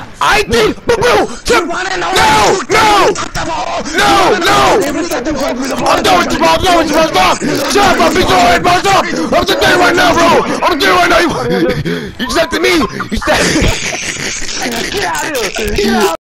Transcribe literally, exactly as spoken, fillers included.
I did, but bro, Tim, no, no, no, no, no. I'm done with you, bro. I'm done with you, bro. Stop. Shut up, big head, bro. Stop. I'm just doing right now, bro. I'm doing right now. You, you said to me. You said. Get out of here. Get out.